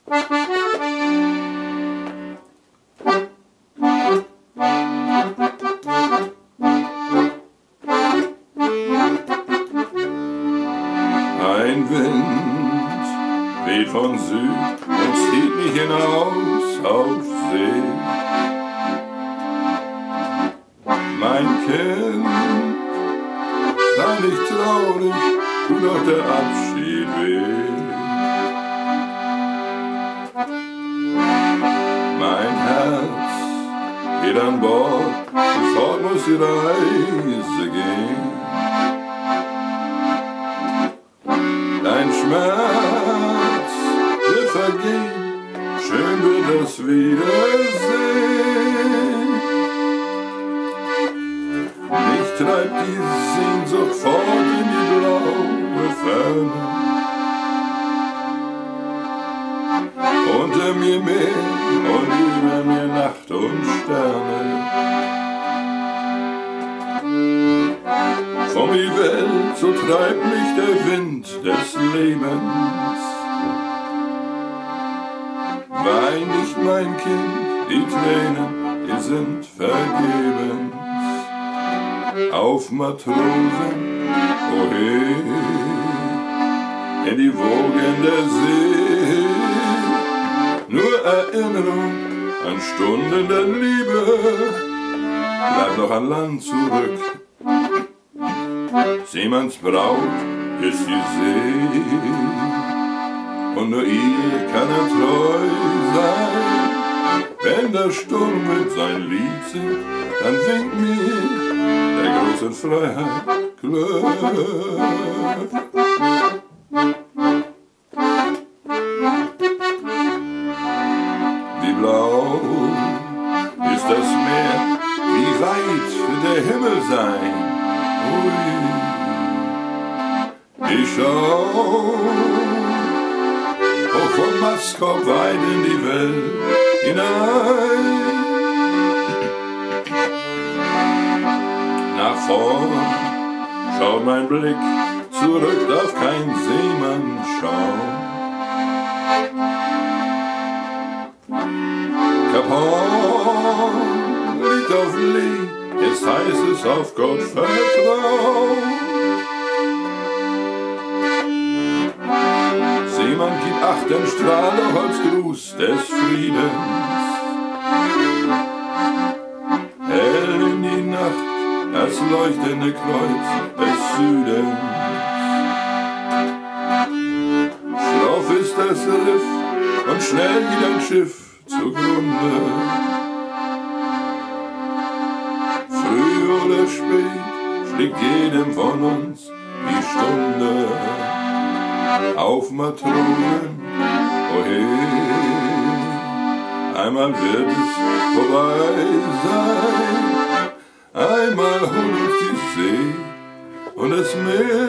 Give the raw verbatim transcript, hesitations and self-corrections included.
Ein Wind weht von Süd und zieht mich hinaus auf See. Mein Kind, sei nicht traurig, tut doch der Abschied weh. Mein Herz geht an Bord, und fort muss die Reise gehen. Dein Schmerz wird vergehen, schön wird das Wiedersehen. Mich treibt die Sehnsucht fort in die blaue Ferne. Unter mir Meer und über mir Nacht und Sterne. Um die Welt, so treibt mich der Wind des Lebens. Wein nicht, mein Kind, die Tränen, die sind vergebens. Auf Matrosen, ohe, in die Wogen der See. Nur Erinnerung an Stunden der Liebe, bleibt noch an Land zurück. Seemanns Braut ist die See, und nur ihr kann er treu sein. Wenn der Sturm mit sein Lied singt, dann winkt mir der großen Freiheit Glück. Wie blau ist das Meer, wie weit wird der Himmel sein. Ich schau hoch vom Mastkorb weit in die Welt hinein. Nach vorn schaut mein Blick, zurück darf kein Seemann schauen. Kap Horn liegt auf Lee, jetzt heißt es auf Gott vertrauen. Seemann, gib Acht, den Strahl noch als Gruß des Friedens. Hell in die Nacht, das leuchtende Kreuz des Südens. Schroff ist das Riff und schnell geht ein Schiff zugrunde. Früh oder spät schlägt jedem von uns die Stunde. Auf Matrosen, ohe, einmal wird es vorbei sein. Einmal holt uns die See und das Meer